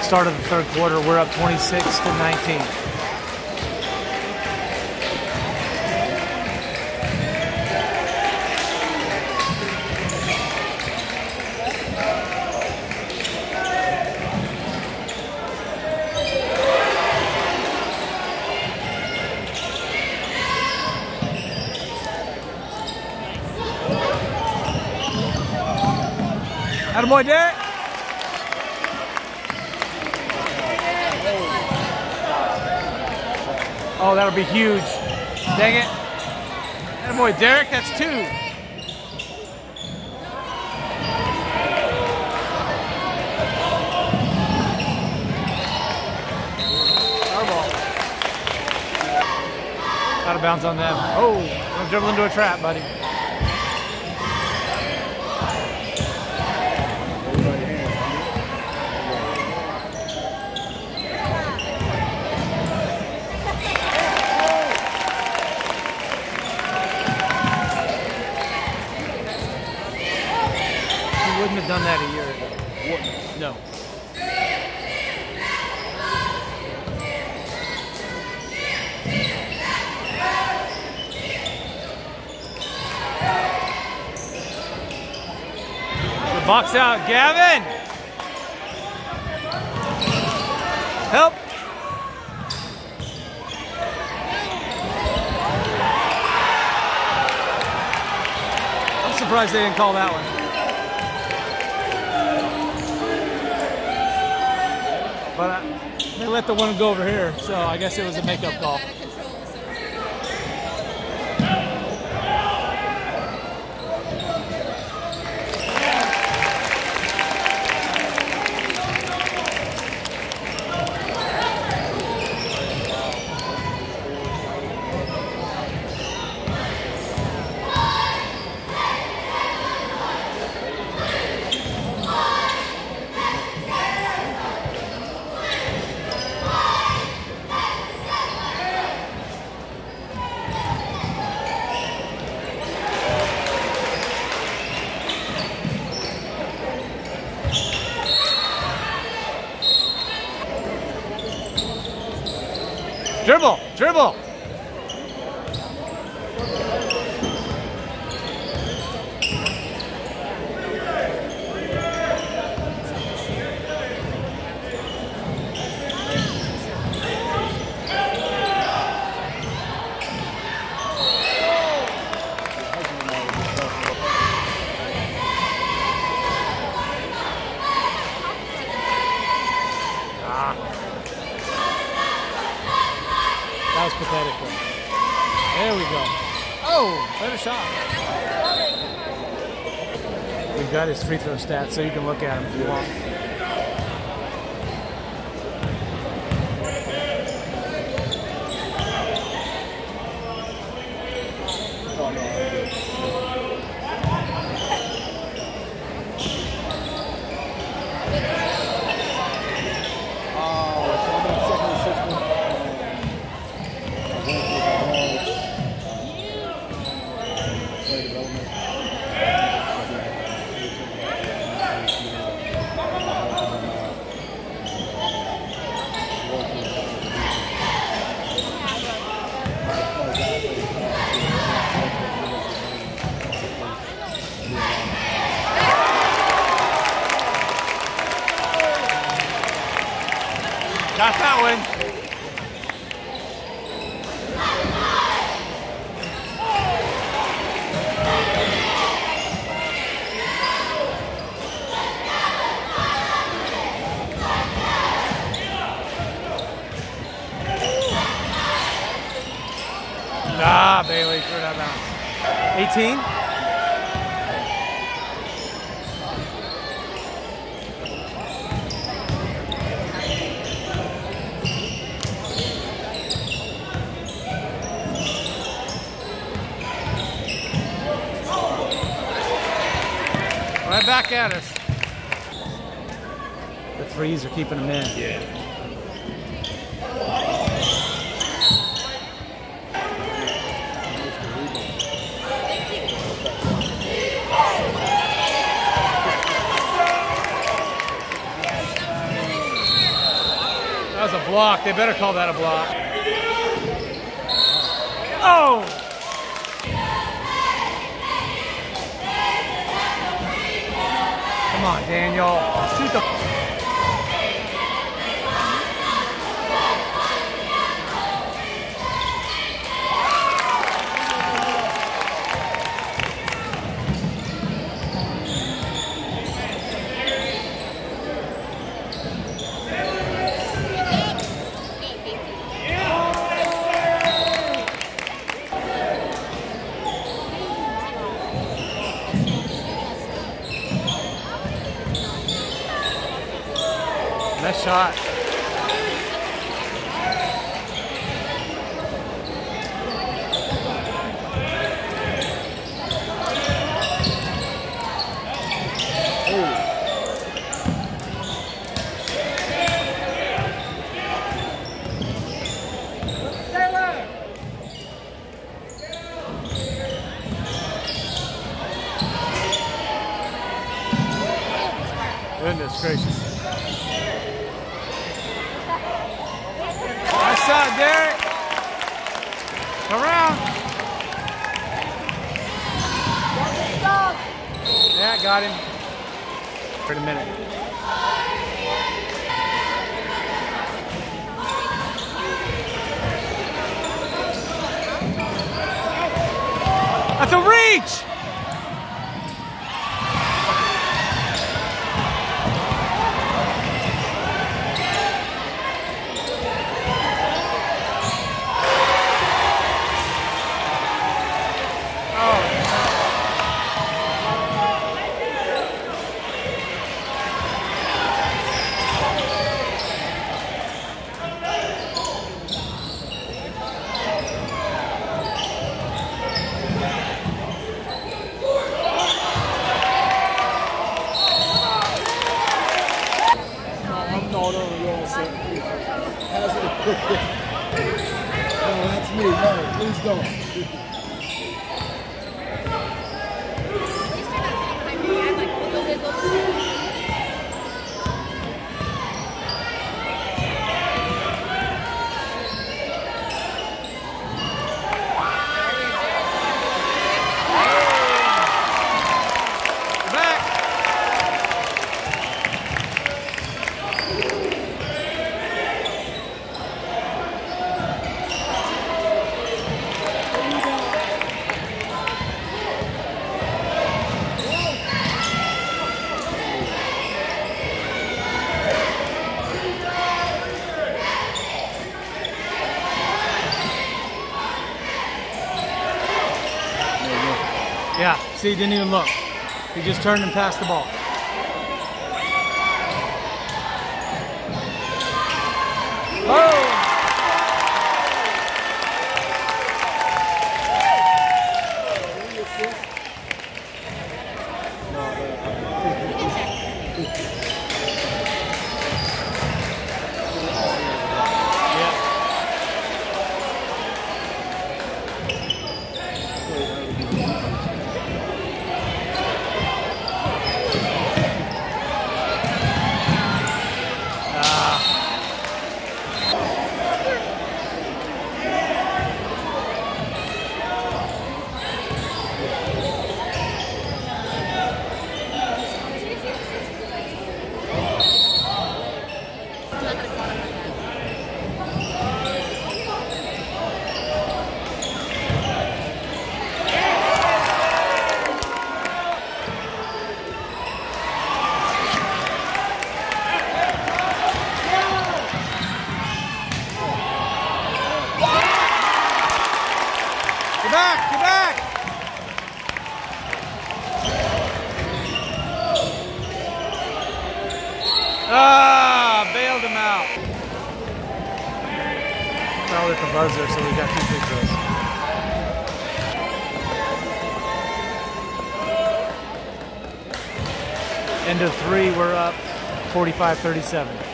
start of the third quarter. We're up 26-19. Attaboy, Derek. Oh, that'll be huge. Dang it. Attaboy, Derek, that's 2. Fireball. Out of bounds on them. Oh, don't dribble into a trap, buddy. Wouldn't have done that a year ago. No. The box out, Gavin. Help. I'm surprised they didn't call that one. But they let the one go over here, so I guess it was a makeup call. Dribble, dribble. That was pathetic. There we go. Oh, better shot. We've got his free throw stats, so you can look at him if you want. Got that one. Ah, Bailey, threw that bounce. 18? Right back at us. The threes are keeping them in. Yeah. That was a block. They better call that a block. Oh! Come on, Daniel. Shoot the... Nice shot. Goodness gracious. Nice shot, Derek. Around. Yeah, got him. Wait a minute. That's a reach! No, that's me. No, please don't. Yeah, see, he didn't even look. He just turned and passed the ball. Oh! Get back! Get back! Ah, bailed him out. Fouled at the buzzer, so we got 2 free throws. End of 3, we're up 45-37.